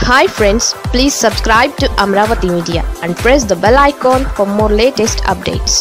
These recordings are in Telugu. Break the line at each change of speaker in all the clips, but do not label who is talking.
Hi friends, please subscribe to Amravati Media and press the bell icon for more latest updates.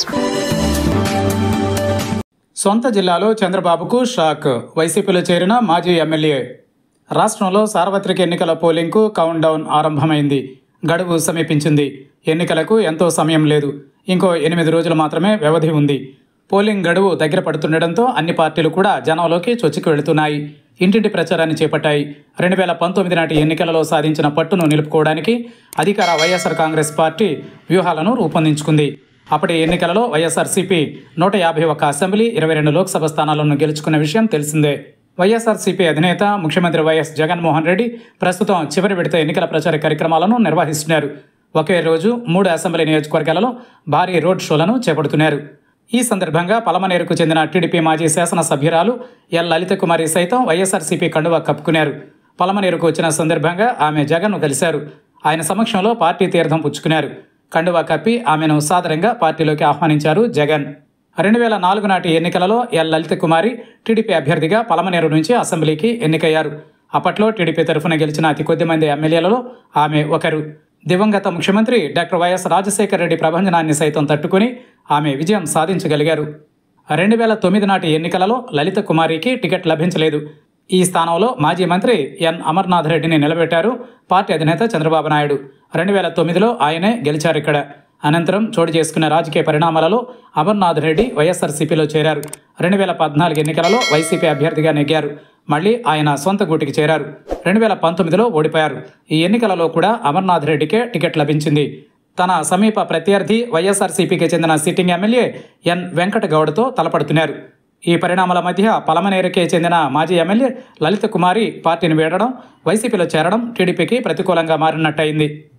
సొంత జిల్లాలో చంద్రబాబుకు షాక్. వైసీపీలో చేరిన మాజీ ఎమ్మెల్యే. రాష్ట్రంలో సార్వత్రిక ఎన్నికల పోలింగ్కు కౌంట్ డౌన్ ఆరంభమైంది. గడువు సమీపించింది. ఎన్నికలకు ఎంతో సమయం లేదు. ఇంకో 8 రోజులు మాత్రమే వ్యవధి ఉంది. పోలింగ్ గడువు దగ్గర పడుతుండటంతో అన్ని పార్టీలు కూడా జనంలోకి చొచ్చుకు వెళుతున్నాయి. ఇంటింటి ప్రచారాన్ని చేపట్టాయి. 2019 నాటి ఎన్నికలలో సాధించిన పట్టును నిలుపుకోవడానికి అధికార వైఎస్ఆర్ కాంగ్రెస్ పార్టీ వ్యూహాలను రూపొందించుకుంది. అప్పటి ఎన్నికలలో వైఎస్ఆర్సీపీ 151 అసెంబ్లీ, 22 లోక్సభ స్థానాలను గెలుచుకున్న విషయం తెలిసిందే. వైఎస్ఆర్సీపీ అధినేత ముఖ్యమంత్రి వైఎస్ జగన్మోహన్ రెడ్డి ప్రస్తుతం చివరి విడత ఎన్నికల ప్రచార కార్యక్రమాలను నిర్వహిస్తున్నారు. ఒకే రోజు 3 అసెంబ్లీ నియోజకవర్గాలలో భారీ రోడ్ షోలను చేపడుతున్నారు. ఈ సందర్భంగా పలమనేరుకు చెందిన టీడీపీ మాజీ శాసనసభ్యురాలు ఎల్ లలిత కుమారి సైతం వైఎస్ఆర్సీపీ కండువా కప్పుకున్నారు. పలమనేరుకు వచ్చిన సందర్భంగా ఆమె జగన్ను కలిశారు. ఆయన సమక్షంలో పార్టీ తీర్థం పుచ్చుకున్నారు. కండువా కప్పి ఆమెను సాదరంగా పార్టీలోకి ఆహ్వానించారు జగన్. 2004 నాటి ఎన్నికలలో ఎల్ లలిత కుమారి టీడీపీ అభ్యర్థిగా పలమనేరు నుంచి అసెంబ్లీకి ఎన్నికయ్యారు. అప్పట్లో టీడీపీ తరఫున గెలిచిన అతి కొద్ది మంది ఎమ్మెల్యేలలో ఆమె ఒకరు. దివంగత ముఖ్యమంత్రి డాక్టర్ వైఎస్ రాజశేఖర రెడ్డి ప్రభంజనాన్ని సైతం తట్టుకుని ఆమె విజయం సాధించగలిగారు. 2009 నాటి ఎన్నికలలో లలిత కుమారికి టికెట్ లభించలేదు. ఈ స్థానంలో మాజీ మంత్రి ఎన్ అమర్నాథ్ రెడ్డిని నిలబెట్టారు పార్టీ అధినేత చంద్రబాబు నాయుడు. 2009లో ఆయనే గెలిచారు. ఇక్కడ అనంతరం చోటు చేసుకున్న రాజకీయ పరిణామాలలో అమర్నాథ్ రెడ్డి వైఎస్ఆర్సీపీలో చేరారు. 2014 ఎన్నికలలో వైసీపీ అభ్యర్థిగా నెగ్గారు. మళ్లీ ఆయన సొంత గూటికి చేరారు. 2019లో ఓడిపోయారు. ఈ ఎన్నికలలో కూడా అమర్నాథ్ రెడ్డికే టికెట్ లభించింది. తన సమీప ప్రత్యర్థి వైఎస్ఆర్సీపీకి చెందిన సిట్టింగ్ ఎమ్మెల్యే ఎన్ వెంకటగౌడతో తలపడుతున్నారు. ఈ పరిణామాల మధ్య పలమనేరుకే చెందిన మాజీ ఎమ్మెల్యే లలిత కుమారి పార్టీని వీడడం, వైసీపీలో చేరడం టీడీపీకి ప్రతికూలంగా మారినట్టయింది.